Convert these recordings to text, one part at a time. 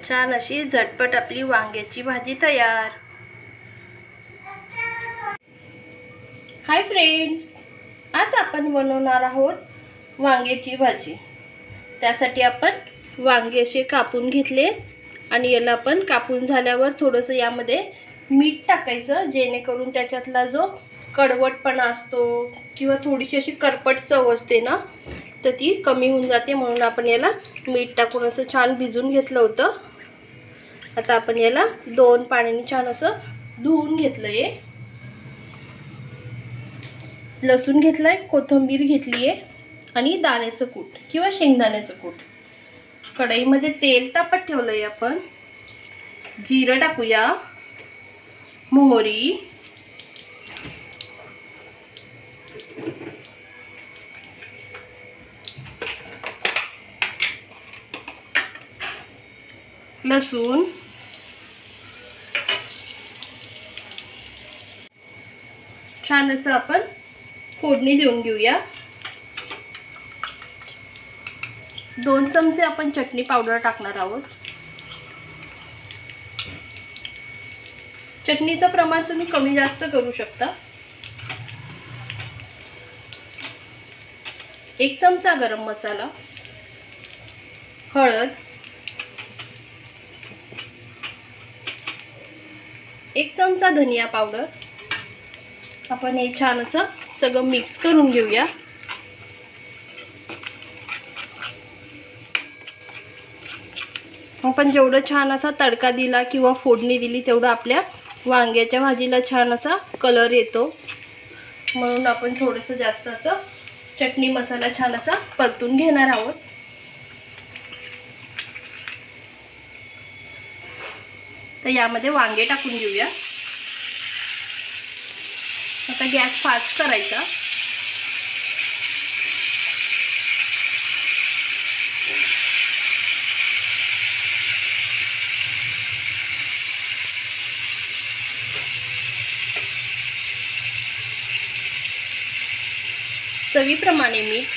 छान अशी झटपट आपली वांग्याची भाजी तयार। हाय फ्रेंड्स, आज आपण बनवणार आहोत वांग्याची भाजी। त्यासाठी आपण वांगे असे कापून घेतले आणि याला आपण कापून झाल्यावर थोडंसं यामध्ये मीठ टाकायचं, जेणेकरून त्याच्यातला जो कडवटपणा असतो किंवा थोडीशी अशी करपट चव असते ना, तर ती कमी होऊन जाते। म्हणून आपण याला मीठ टाकून असं छान भिजून घेतलं होतं। आता आपण याला 2 पाण्याने छान असं धुवून घेतलंय। लसूण घेतलाय, कोथिंबीर घेतलीये आणि दाण्याचं कूट किंवा शेंगदाण्याचं कूट। कढईमध्ये तेल तापत ठेवलंय आपण। जिरं टाकूया, मोहरी, लसूण, छान असं आपण फोडणी देऊन घेऊया। 2 चमचे आपण चटणी पावडर टाकणार आहोत। चटणीचं प्रमाण तुम्ही कमी जास्त करू शकता। 1 चमचा गरम मसाला, हळद, 1 चमचा धनिया पावडर। आपण हे छान असं सगळं मिक्स करून घेऊया। आपण जेवढं छान असा तडका दिला किंवा फोडणी दिली तेवढं आपल्या वांग्याच्या भाजीला छान असा कलर येतो। म्हणून आपण थोडंसं जास्त असं चटणी मसाला छान असा परतून घेणार आहोत। तर यामध्ये वांगे टाकून घेऊया। आता गॅस फास्ट करायचा। चवीप्रमाणे मीठ,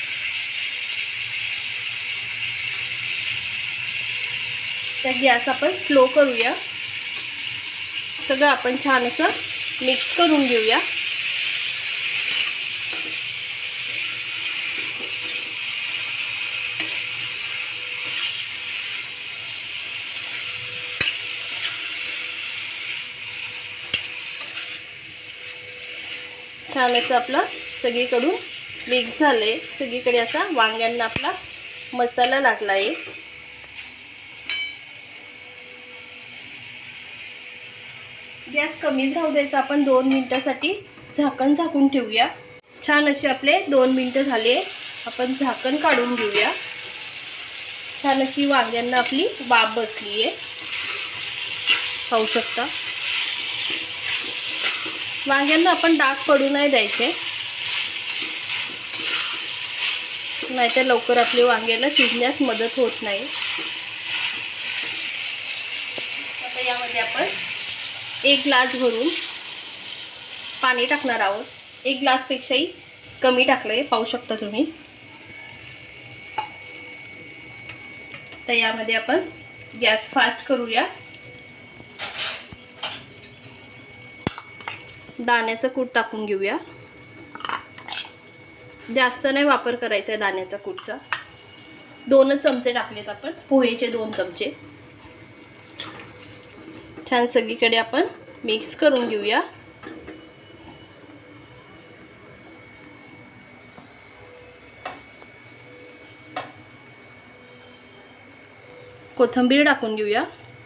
तर गॅस आपण स्लो करूया। सगळं आपण छान असं मिक्स करून घेऊया। छान असं आपलं सगळीकडून मिक्स झालंय। सगळीकडे असा वांग्यांना आपला मसाला लागला आहे। गॅस कमी राहू द्यायचा। आपण 2 मिनिटासाठी झाकण झाकून ठेवूया। छान असे आपले 2 मिनिटं झाले। आपण झाकण काढून घेऊया। छान अशी वांग्यांना आपली वाफ बसली आहे, पाहू शकता। वांग्यांना आपण डाग पडू नाही द्यायचे, नाहीतर लवकर आपले वांग्याला शिजण्यास मदत होत नाही। आता यामध्ये आपण 1 ग्लास भरून पाणी टाकणार आहोत। 1 ग्लास पेक्षाही कमी टाकलंय, पाहू शकता तुम्ही। तर यामध्ये आपण गॅस फास्ट करूया। दाण्याचं कूट टाकून घेऊया। जास्त नाही वापर करायचा आहे दाण्याचा कूटचा। 2 चमचे टाकलेत आपण, पोहेचे 2 चमचे। छान सगळीकडे आपण मिक्स करून घेऊया। कोथिंबीर टाकून घेऊया।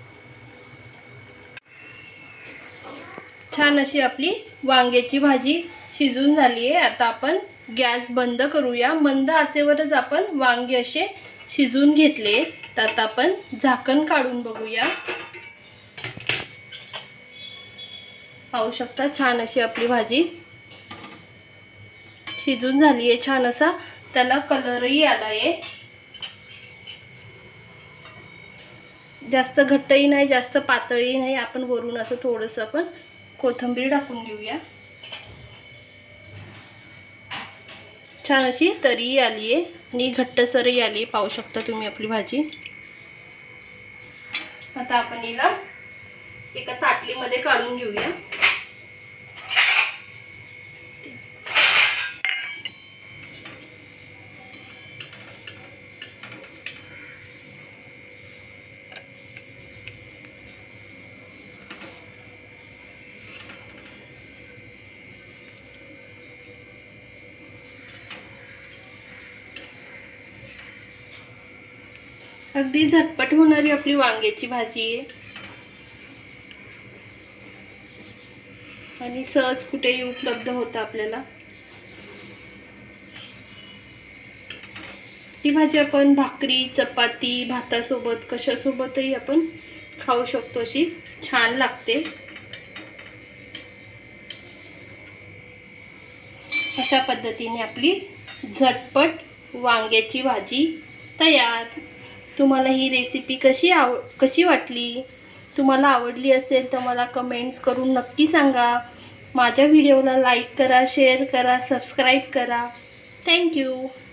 छान अशी आपली वांग्याची भाजी शिजून झाली आहे। आता आपण गॅस बंद करूया। मंद आचेवरच आपण वांगे असे शिजून घेतले। तर आता आपण झाकण काढून बघूया। पाहू शकता छान अशी आपली भाजी शिजून झाली आहे। छान असा त्याला कलरही आला आहे। जास्त घट्टही नाही, जास्त पातळही नाही। आपण वरून असं थोडंसं आपण कोथिंबीर टाकून घेऊया। छान अशी तरी आली आहे आणि घट्टसरही आली, पाहू शकता तुम्ही आपली भाजी। आता आपण हिला एका ताटलीमध्ये काढून घेऊया. अगदी झटपट होणारी आपली वांग्याची भाजी आहे आणि सहज कुठेही उपलब्ध होतं आपल्याला. ही भाजी आपण भाकरी, चपाती, भातासोबत कशासोबतही आपण खाऊ शकतो. अशी छान लागते. अशा पद्धतीने आपली झटपट वांग्याची भाजी तयार. तुम्हाला ही रेसिपी कशी वाटली? तुम्हाला आवडली असेल तर मला कमेंट्स करून नक्की सांगा. माझ्या व्हिडिओला लाईक करा, शेअर करा, सबस्क्राईब करा. थँक्यू.